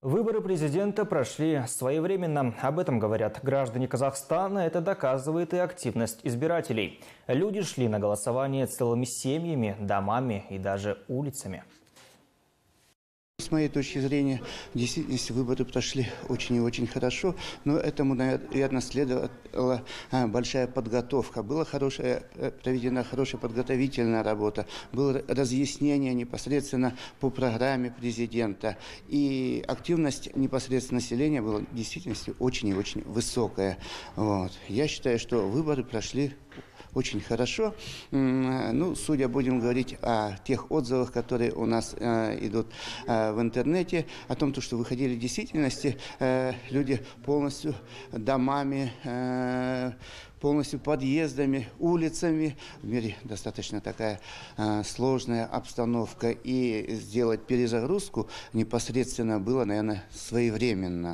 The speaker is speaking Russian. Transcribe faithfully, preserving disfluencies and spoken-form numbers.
Выборы президента прошли своевременно. Об этом говорят граждане Казахстана. Это доказывает и активность избирателей. Люди шли на голосование целыми семьями, домами и даже улицами. С моей точки зрения, в действительности выборы прошли очень и очень хорошо, но этому, наверное, следовала большая подготовка. Была хорошая, проведена хорошая подготовительная работа, было разъяснение непосредственно по программе президента. И активность непосредственно населения была в действительности очень и очень высокая. Вот. Я считаю, что выборы прошли очень хорошо. Ну, судя, будем говорить о тех отзывах, которые у нас э, идут э, в интернете, о том, что выходили в действительности э, люди полностью домами, э, полностью подъездами, улицами. В мире достаточно такая э, сложная обстановка, и сделать перезагрузку непосредственно было, наверное, своевременно.